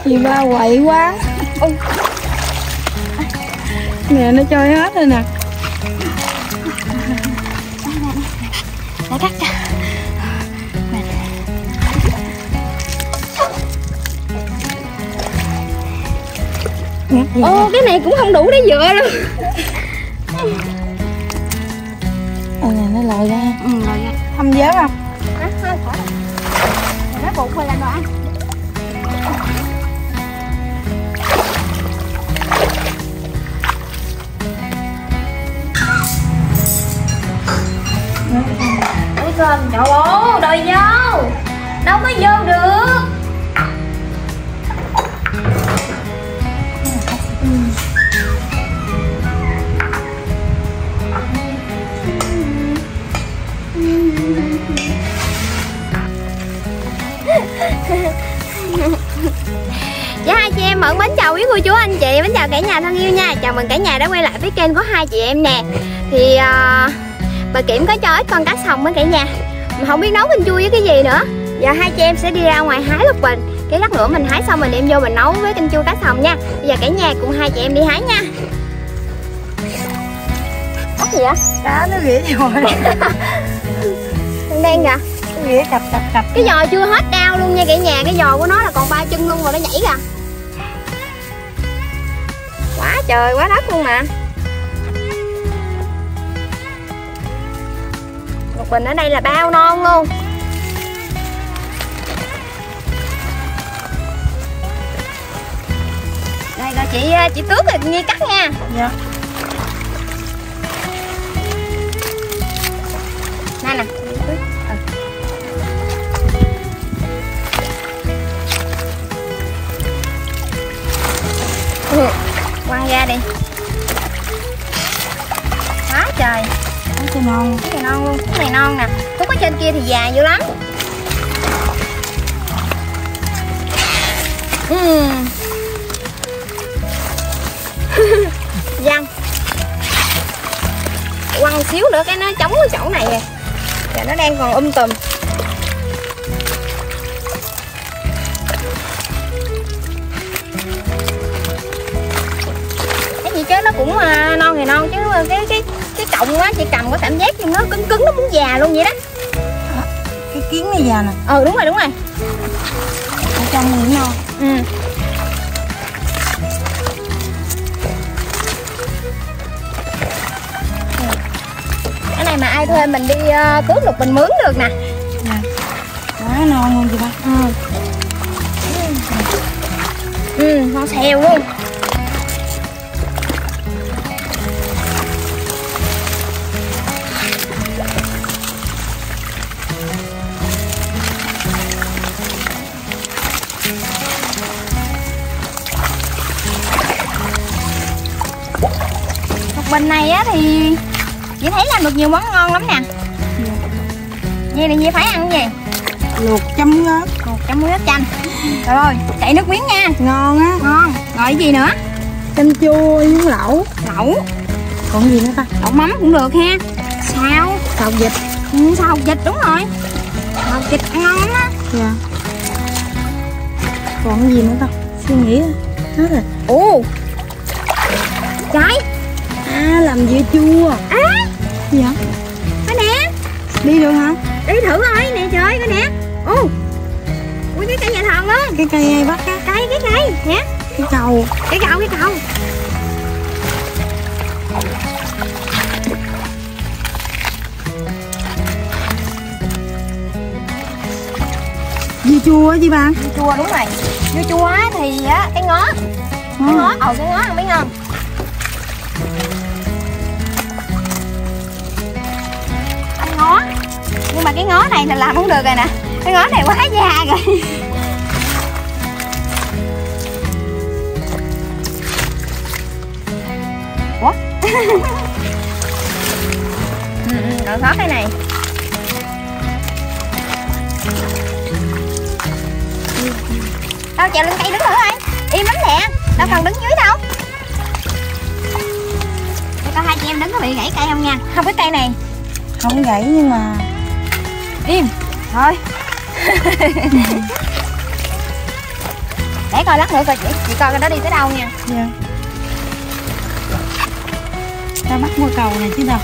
Dì ba quậy quá. Nè nó trôi hết rồi nè. Để cắt cho. Ô, cái này cũng không đủ để dựa luôn. Nè nó lòi ra. Lòi ra. Thăm vớt không? Thôi, khỏi. Nó bụng rồi làm đồ ăn. Ôi trời, trời ơi, đòi vô. Đâu có vô được. Dạ, hai chị em Mận mến chào quý cô chú anh chị, mến chào cả nhà thân yêu nha. Chào mừng cả nhà đã quay lại với kênh của hai chị em nè. Thì bà Kiểm có cho ít con cá sồng với cả nhà, mà không biết nấu canh chua với cái gì nữa. Giờ hai chị em sẽ đi ra ngoài hái lục bình, cái lát nữa mình hái xong mình đem vô mình nấu với canh chua cá sồng nha. Bây giờ cả nhà cùng hai chị em đi hái nha. Bắt gì vậy? Cá nó rỉa rồi. Đen kìa. Rỉa cặp. Cái giò chưa hết đau luôn nha cả nhà, cái giò của nó là còn 3 chân luôn rồi, nó nhảy kìa. Quá trời quá đất luôn mà. Một bình ở đây là bao non luôn. Đây rồi chị tước rồi Nhi cắt nha. Dạ. Nè nè. Quăng ra đi. Quá trời. Cái non. Cái này non luôn. Cái này non nè. Khúc ở trên kia thì già dữ lắm. Văng. Quăng xíu nữa cái nó chống cái chỗ này nè. Và nó đang còn tùm. Cái gì chứ nó cũng non thì non chứ cái cọng á chị cầm có cảm giác như nó cứng cứng, nó muốn già luôn vậy đó. Cái kiến này già nè. Đúng rồi. Ở trong thì non. Cái này mà ai thuê mình đi cướp lục bình mướn được nè. Nè. Quá non luôn chị ba. Non xèo luôn. Lục bình này á thì chị thấy làm được nhiều món ngon lắm nè. Vậy là Nhi phải ăn cái gì? Luộc chấm ớt. Luộc chấm muối ớt chanh. Rồi, chạy nước miếng nha. Ngon á. Ngon. Rồi cái gì nữa? Canh chua với lẩu. Lẩu. Còn gì nữa ta? Lẩu mắm cũng được ha. Sao? Xào vịt. Xào hột vịt, đúng rồi. Xào hột vịt ăn ngon lắm á. Dạ. Còn cái gì nữa ta? Suy nghĩ hết rồi. Ồ, trái. Làm dưa chua. Dạ. Cái nè. Đi được hả? Đi thử coi nè, trời cái nè. Ui, cái cây nhà thần á. Cái cây ai bắt á? Cái cây nè. Cái cầu. Cái cầu. Dưa chua á chị ba. Dưa chua, đúng rồi. Dưa chua á thì á cái ngó. Cái ngó, cái ngó ăn biết không? Ăn ngó. Nhưng mà cái ngó này là làm không được rồi nè. Cái ngó này quá già rồi. Ủa? Còn khó cái này. Đâu trèo lên cây đứng thử coi. Im lắm nè. Đâu cần đứng dưới đâu. Để coi hai chị em đứng có bị gãy cây không nha. Không, cái cây này Không gãy nhưng mà im. Thôi. Để coi lát nữa coi chị coi cái đó đi tới đâu nha. Dạ. Ta bắt qua cầu này chứ đâu.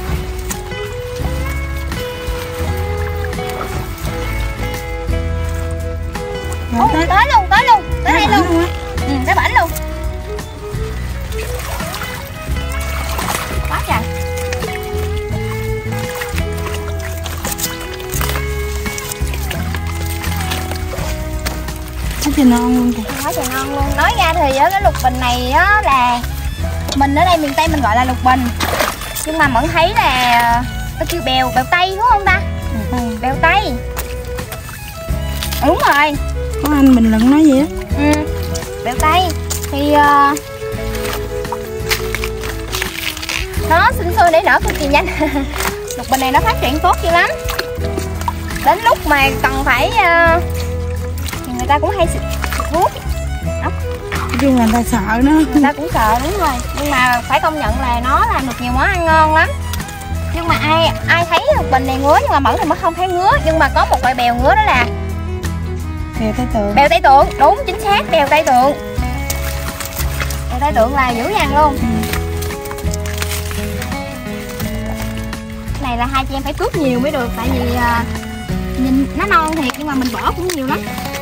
Tới luôn, tới đây luôn. Tới bển luôn. Quá trời. Quá trời non luôn kìa. Quá trời non luôn. Nói ra thì ở cái lục bình này á là mình ở đây miền Tây mình gọi là lục bình. Nhưng mà Mẫn thấy là nó kêu bèo Tây đúng không ta? Bèo Tây. Đúng rồi. Có anh bình luận nói gì á. Bèo Tây thì nó sinh sôi nảy nở cực kỳ nhanh. Lục bình này nó phát triển tốt dữ lắm. Đến lúc mà cần phải thì người ta cũng hay xịt thuốc. Nói chung là người ta sợ nó. Người ta cũng sợ, đúng rồi. Nhưng mà phải công nhận là nó làm được nhiều món ăn ngon lắm. Nhưng mà ai thấy lục bình này ngứa, nhưng mà Mẫn thì Mẫn không thấy ngứa. Nhưng mà có một loại bèo ngứa đó là bèo Tây Tượng. Bèo Tây Tượng, đúng chính xác, bèo Tây Tượng. Bèo Tây Tượng là dữ dằn luôn. Cái này là hai chị em phải cướp nhiều mới được. Tại vì nhìn nó non thiệt nhưng mà mình bỏ cũng nhiều lắm.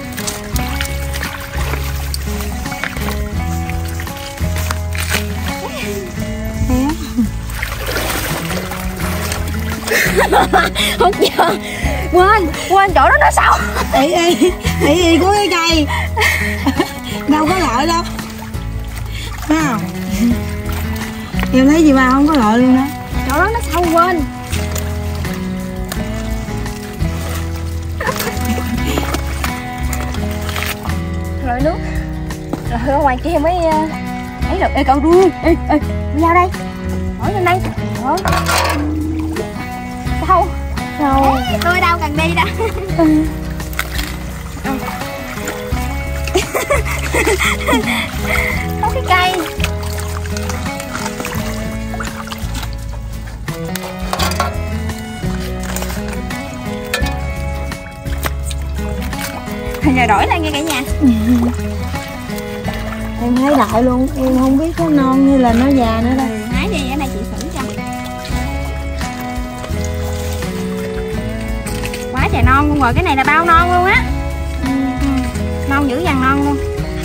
Không giờ quên chỗ đó nó sâu. Ý có cái cây đâu có lợi đâu, phải không? Em thấy gì mà không có lợi luôn đó. Chỗ đó nó sâu quên. Rồi nước rồi ở ngoài kia mới thấy được. Ê cậu đuôi, ê vào đây, hỏi lên đây. Đâu tôi đâu cần đi đó. Có cái cây. Giờ đổi lại nghe cả nhà. Em thấy đại luôn, em không biết nó non hay là nó già nữa đâu. Hái đi, ở đây chị xử cho. Quá trời non luôn rồi, cái này là bao non luôn á. Non dữ dằn non luôn.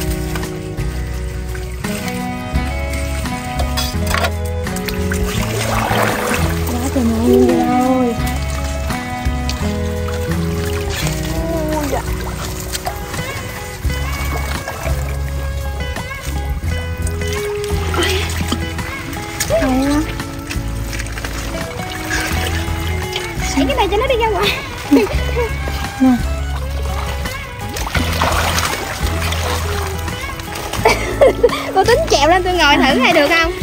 Quá trời non luôn rồi. Đẩy cái này cho nó đi ra ngoài. Nè. Cô tính trèo lên tôi ngồi thử hay được không?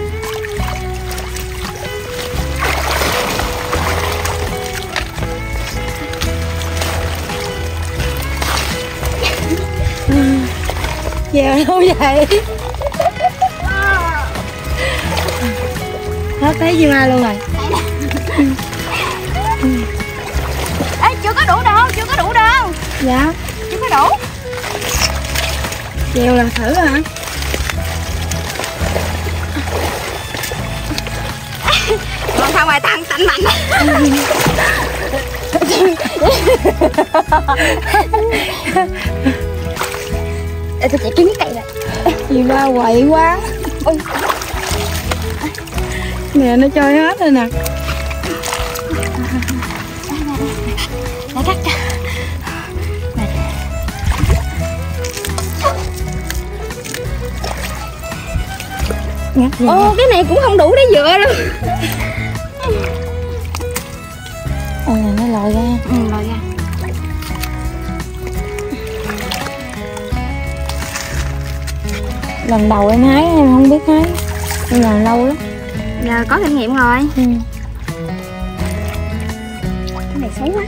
Dèo đâu vậy? Hết thấy gì ma luôn rồi. Ê, chưa có đủ đâu. Dạ. Chưa có đủ. Dèo là thử hả? Còn không ai tăng mạnh. Để tôi chạy kiếm cái cây này. Gì ba quậy quá. Ôi. Nè nó chơi hết rồi nè. Để cắt cho. Ồ, cái này cũng không đủ để dựa đâu. Nó lòi ra. Lòi ra. Lần đầu em hái em không biết hái, em làm lâu lắm. Giờ có kinh nghiệm rồi. Cái này xấu quá.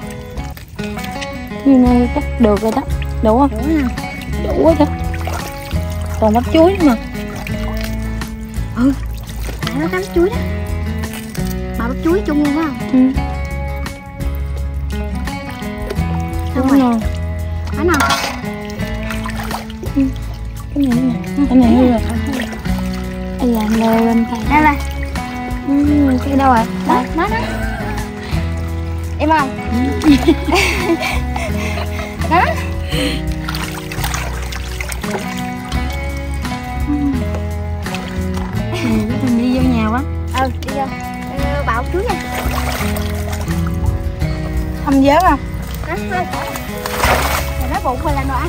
Như này chắc được rồi đó. Đủ không? Đủ ha. Đủ quá chứ. Còn bắp chuối nữa mà. Tại nó cắm chuối đó. Bà bắp chuối chung luôn phải không? Đúng rồi. Phải không? Cái này nè, cái này hư rồi. Bây giờ leo lên cây. Đây này. Cái đâu rồi? Đó, đó. Em không? Đó. Mình đi vô nhà quá. Đi vô. Bảo chú nha. Thăm dớt không? Hả? Thôi. Rồi nó bụng mình làm đồ ăn.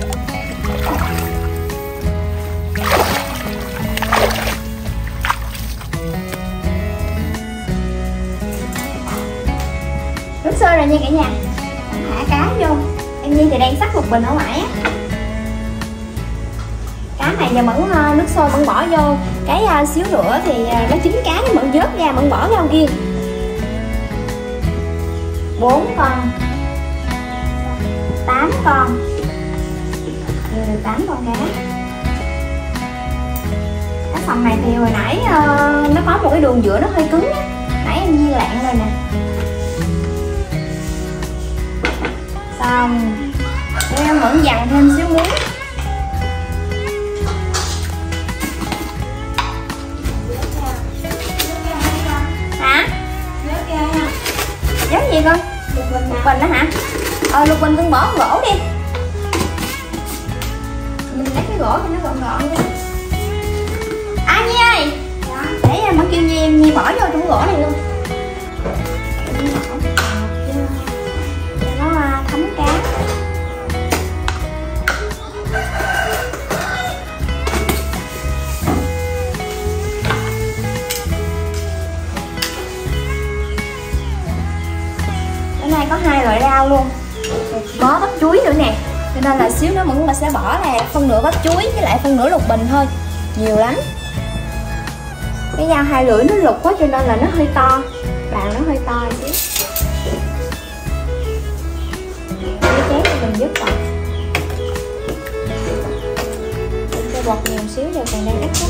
Nước sôi rồi nha cả nhà. Thả cá vô. Em Nhi thì đang xắt một bình ở ngoài á. Cá này giờ Mẫn nước sôi Mẫn bỏ vô. Cái xíu nữa thì nó chín cá nó Mẫn vớt ra Mẫn bỏ vào kia. 4 con 8 con 8 con cá. Cá sòng này thì hồi nãy nó có một cái đường giữa nó hơi cứng á. Nãy em Nhi lạng rồi nè. Xong em vẫn dằn thêm xíu muối. Hả? Vớt gì con? Lục bình đó hả? Lục bình con bỏ gỗ đi. Mình lấy cái gỗ cho nó gọn gọn đi. Nhi ơi. Để mà kêu Nhi bỏ vô trong gỗ này luôn. Cho nó thấm cá. Cái này có 2 loại rau luôn. Có bắp chuối nữa nè. Cho nên là xíu nữa Mẫn sẽ bỏ là phân nửa bắp chuối với lại phân nửa lục bình thôi. Nhiều lắm. Cái dao 2 lưỡi nó lục quá cho nên là nó hơi to. Bàn nó hơi to xíu. Cái chén cho mình dứt rồi. Cho bọt nhiều xíu giờ còn đang ít quá.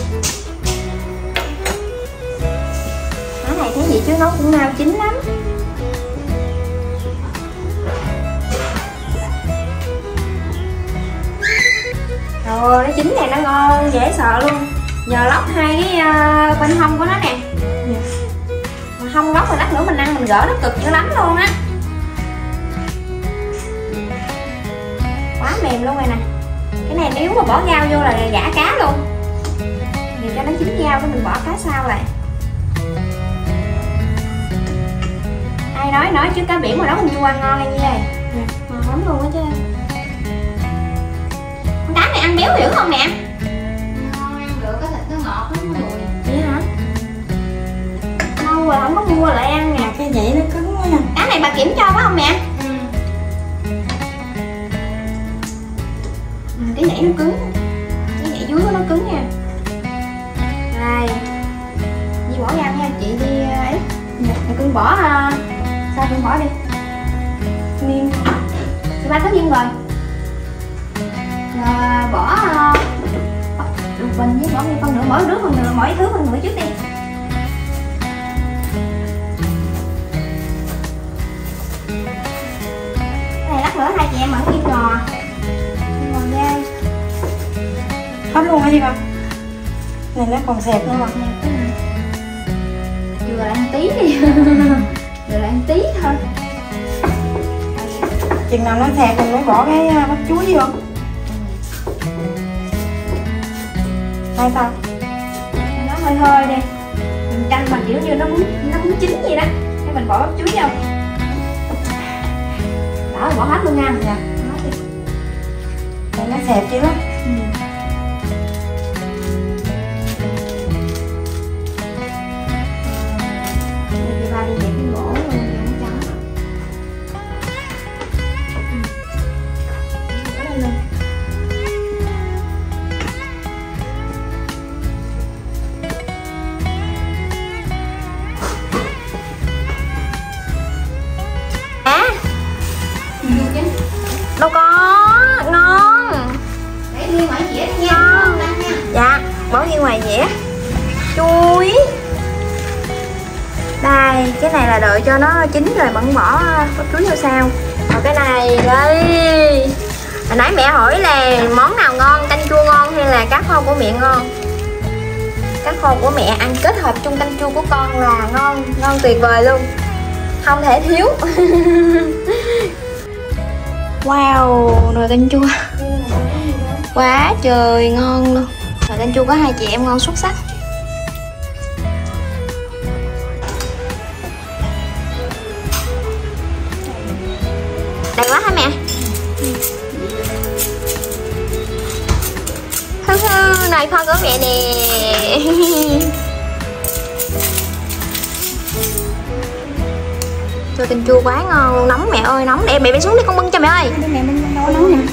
Cái này thấy gì chứ nấu cũng mau chín lắm. Rồi nó chín này nó ngon dễ sợ luôn. Nhờ lóc 2 cái bên hông của nó nè. Mà không lóc rồi lát nữa mình ăn mình gỡ nó cực dữ lắm luôn á. Quá mềm luôn rồi nè. Cái này nếu mà bỏ rau vô là giả cá luôn. Thì cho nó chín rau cái mình bỏ cá sau lại. Ai nói chứ cá biển mà nấu con chua ăn ngon như vậy. Ngon lắm luôn á chứ. Con cá này ăn béo dữ không nè? Ngon, ăn được, cái thịt nó ngọt lắm mọi người. Vậy hả? Lâu rồi không có mua lại ăn nè. Cái nhảy nó cứng quá nè. Cá này bà kiểm cho phải không mẹ? Cái nhảy nó cứng. Cái nhảy dưới của nó cứng nha. Đây Nhi bỏ ra nha, chị đi ấy. Mày cưng bỏ sao cưng bỏ đi. Miên chị ba có miên rồi. Rồi bỏ lục bình với bỏ nguyên phân nửa, mỗi đứa phần nửa, mỗi thứ phần nửa trước đi. Cái này lát nữa hai chị em mở kim ngò ra. Hết luôn hả chị con? Này nó còn xẹp nữa mà. Vừa lại ăn tí đi. Vừa lại ăn tí thôi. Chừng nào nó xẹp mình mới bỏ cái bắp chuối vô. Hay sao? Nó hơi hơi đi. Mình canh mà kiểu như nó muốn chín vậy đó. Cái mình bỏ bắp chuối vô. Đó rồi bỏ hết luôn nha. Dạ. Này nó xẹp chứ đó. Đi ba đi dẹp cái gỗ luôn cho nó trắng. Ở đây luôn. Đâu có, ngon. Để nguyên ngoài dĩa nha. Ngon. Nha. Dạ, bỏ đi ngoài dĩa. Chuối. Đây, cái này là đợi cho nó chín rồi vẫn bỏ bắp chuối vô sau. Còn cái này đây Hồi nãy mẹ hỏi là món nào ngon, canh chua ngon hay là cá kho của mẹ ngon? Cá kho của mẹ ăn kết hợp chung canh chua của con là ngon, ngon tuyệt vời luôn, không thể thiếu. Wow, nồi canh chua quá trời ngon luôn. Nồi canh chua có hai chị em ngon xuất sắc. Đầy quá hả mẹ? Nồi kho của mẹ nè. Nồi canh chua quá ngon luôn, nóng mẹ ơi, nóng. Để mẹ bay xuống đi, con bưng cho mẹ ơi. Để mẹ bưng nấu nóng nè.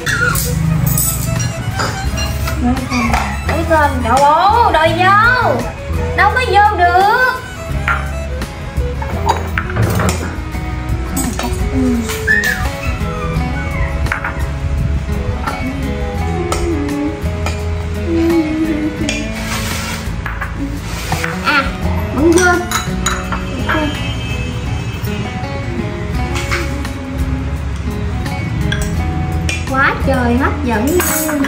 Lấy cơm, trời ơi, đòi vô. Đâu có vô được. À, bưng vô. Quá trời hấp dẫn luôn.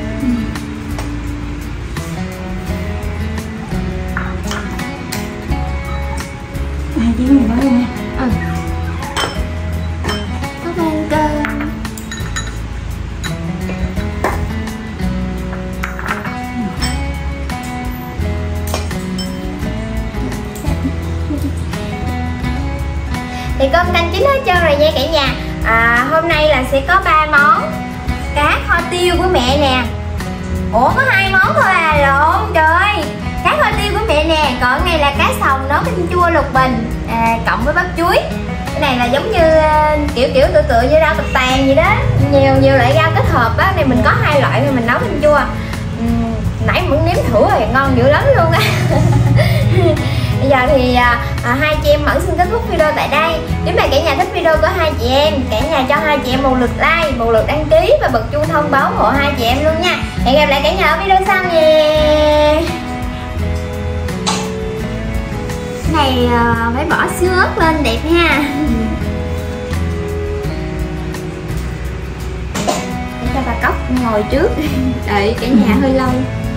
Chị mình nói luôn nha. Có ăn cơm. Thì cơm canh chín hết trơn rồi nha cả nhà. Hôm nay là sẽ có 3 món. Cá kho tiêu của mẹ nè. Ủa có 2 món thôi à, lộn trời. Cá kho tiêu của mẹ nè, còn này là cá sồng nấu canh chua lục bình cộng với bắp chuối. Cái này là giống như kiểu tựa như rau tập tàn gì đó, nhiều loại rau kết hợp á. Này mình có 2 loại thì mình nấu canh chua. Nãy muốn nếm thử rồi, ngon dữ lắm luôn á. Bây giờ thì hai chị em Mẫn xin kết thúc video tại đây. Nếu mà cả nhà thích video của hai chị em, cả nhà cho hai chị em một lượt like, một lượt đăng ký và bật chuông thông báo hộ hai chị em luôn nha. Hẹn gặp lại cả nhà ở video sau nha. Cái này phải bỏ xương ớt lên đẹp ha. Để cho bà Cóc ngồi trước. Đợi cả nhà hơi lâu.